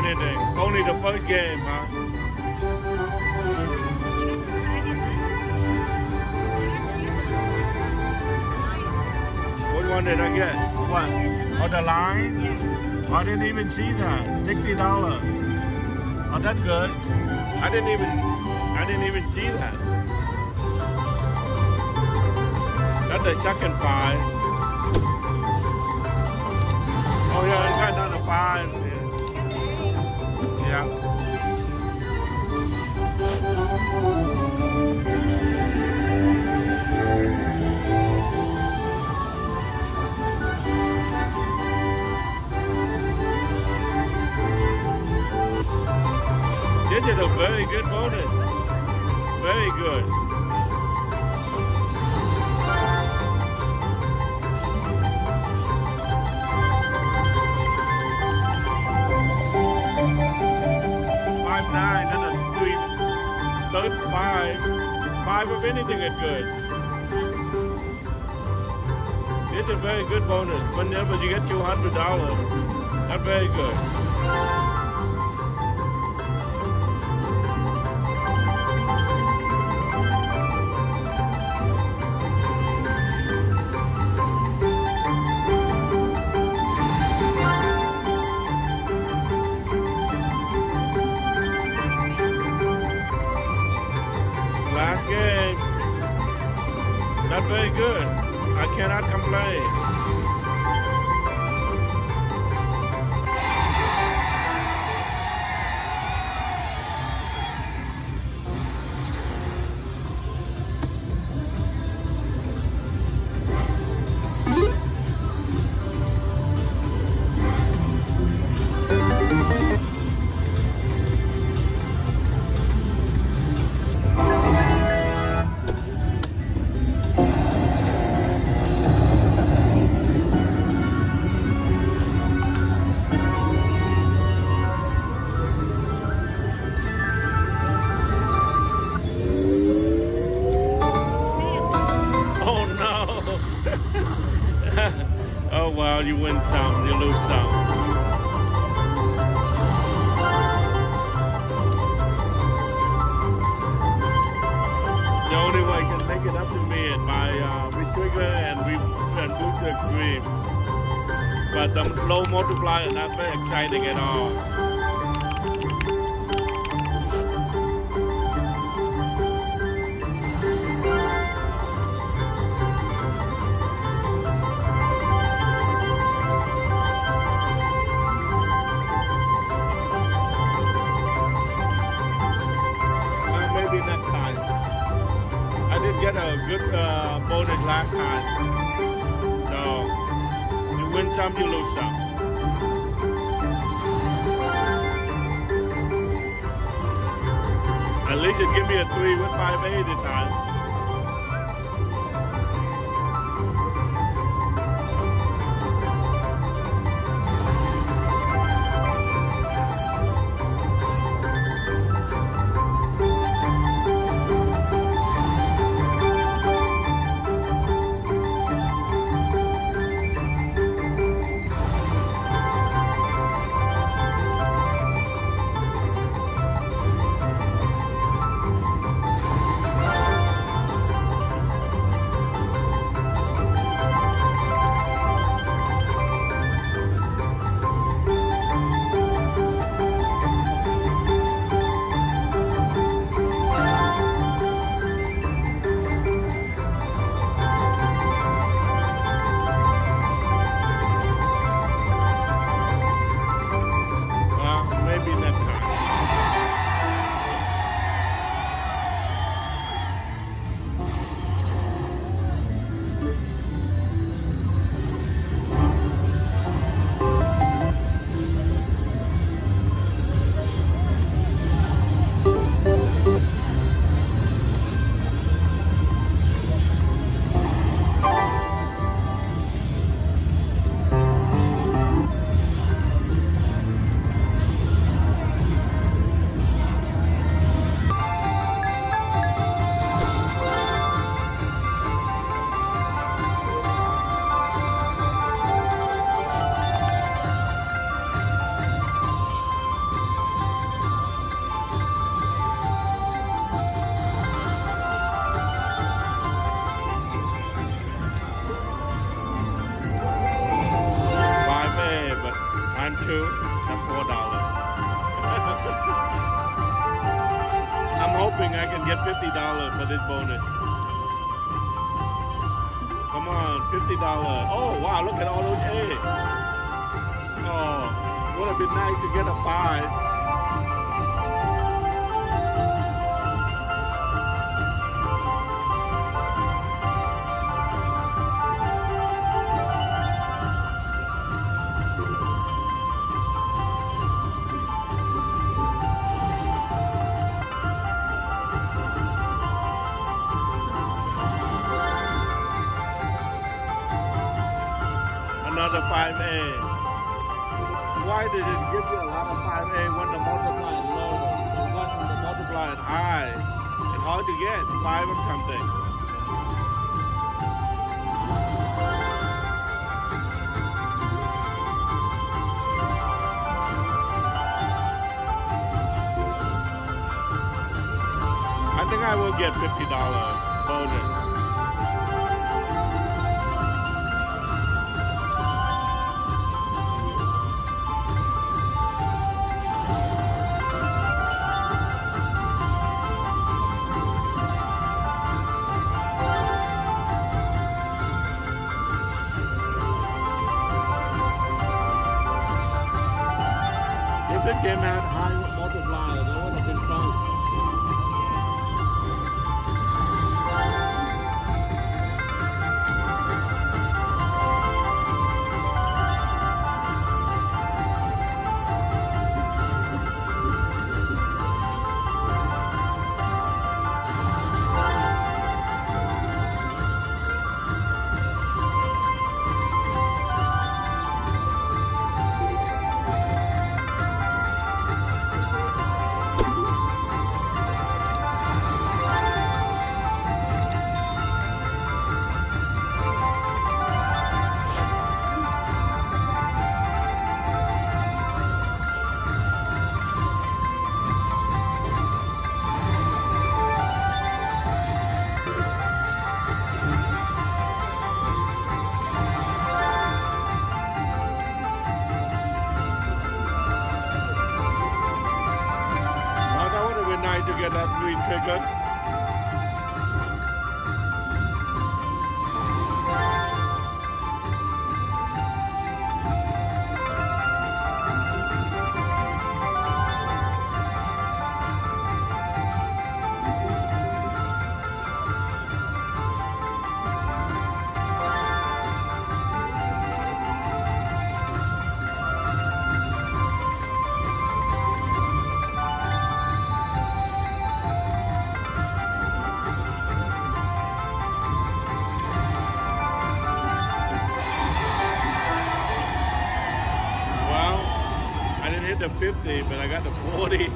anything. Only the first game, huh? What one did I get? What? Oh, the line? Oh, I didn't even see that. $60. Oh, that's good. I didn't even see that. That's the second 5. Oh yeah, I got another 5. Yeah. This is a very good bonus. Very good. $5.9, that's a sweet. 35. 5 of anything is good. It's a very good bonus. Whenever you get $200, that's very good. Last game. That's very good. I cannot complain. Oh wow, you win some, you lose some. The only way I can make it up to me is by re-trigger and boost the extreme. But the low multiplier is not very exciting at all. Next time. I did get a good bonus last time. So, you win some, you lose some. At least it give me a 3 with 5A this time. for this bonus. Come on, $50. Oh wow, look at all those eggs. Oh, would have been nice to get a 5. Another 5A. Why did it give you a lot of 5A when the multiplier is low? When the multiplier is high, it's hard to get 5 of something. I think I will get $50 bonus. If the game had high multiplier, that would have been fun. To get that 3 triggers. The 50, but I got the 40.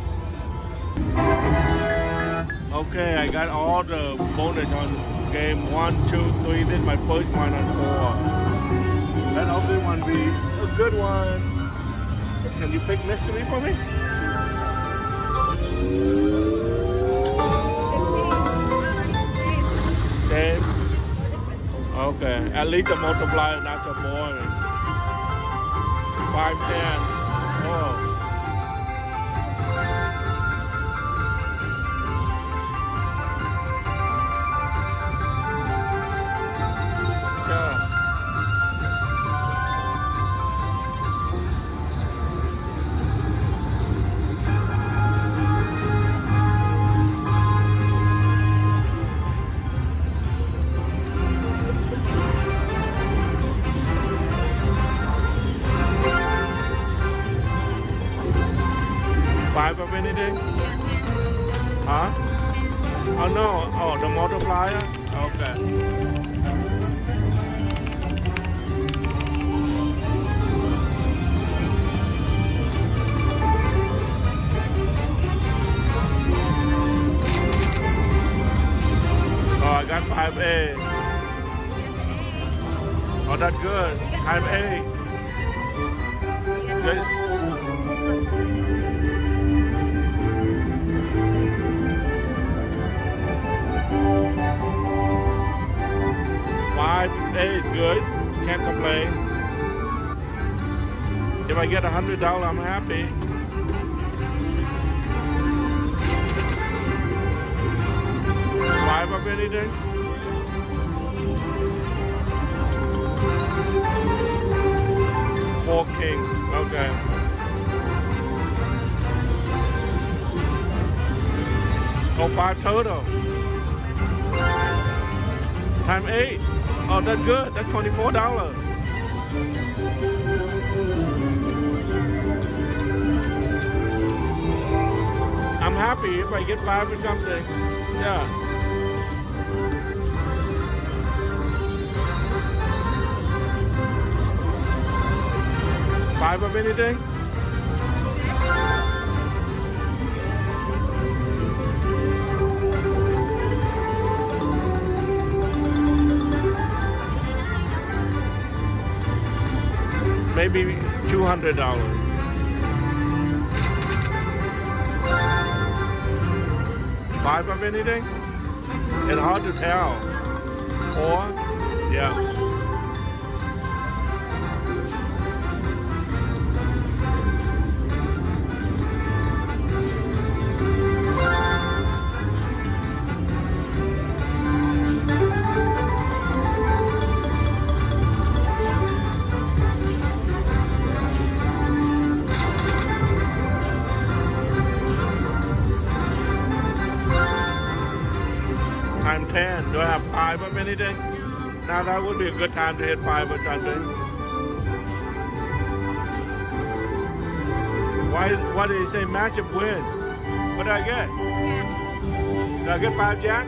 Okay, I got all the bonus on game 1, 2, 3. This is my first one on 4. Let hopefully one be a good one. Can you pick mystery for me? Same. Okay, at least the multiplier not so boring. 5, 10. Oh. Yeah. Five of anything? Huh? Oh no, oh the multiplier? Okay. Oh, I got 5A. Oh, that's good. 5A. Good. Is good, can't complain. If I get $100, I'm happy. 5 of anything? Four king. Okay. Oh, 5 total. Times 8. Oh, that's good. That's $24. I'm happy if I get 5 or something. Yeah. $5 of anything? Maybe $200. $5 of anything? It's hard to tell. Or, yeah. Times 10. Do I have 5 of anything? Now that would be a good time to hit 5 or something. Why did he say matchup win? What did I get? Yeah. Did I get 5 jack?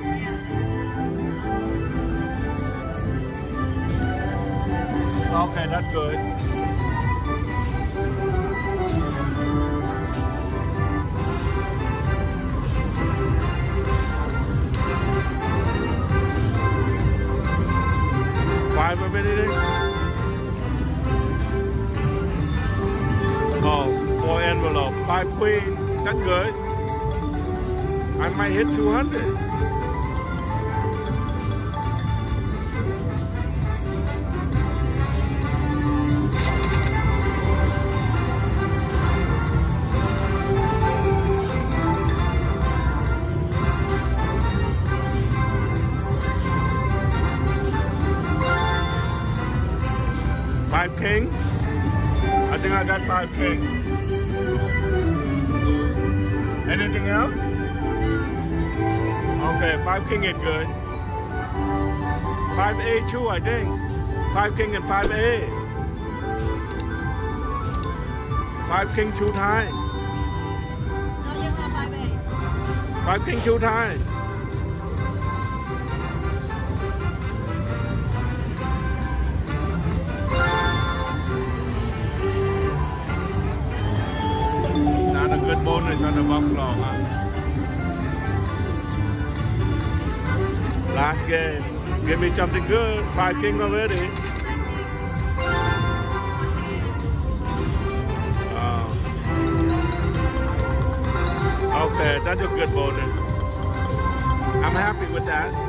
Yeah. Okay, that's good. $5 of anything? Oh, 4 envelope. 5 queen. That's good. I might hit 200. King? I think I got 5 king. Anything else? Okay, 5 king is good. 5A too, I think. 5 king and 5A. 5 king 2 times. No, you have 5A. 5 king 2 times. Good bonus on the buffalo, huh? Last game. Give me something good. 5 king already. Okay, that's a good bonus. I'm happy with that.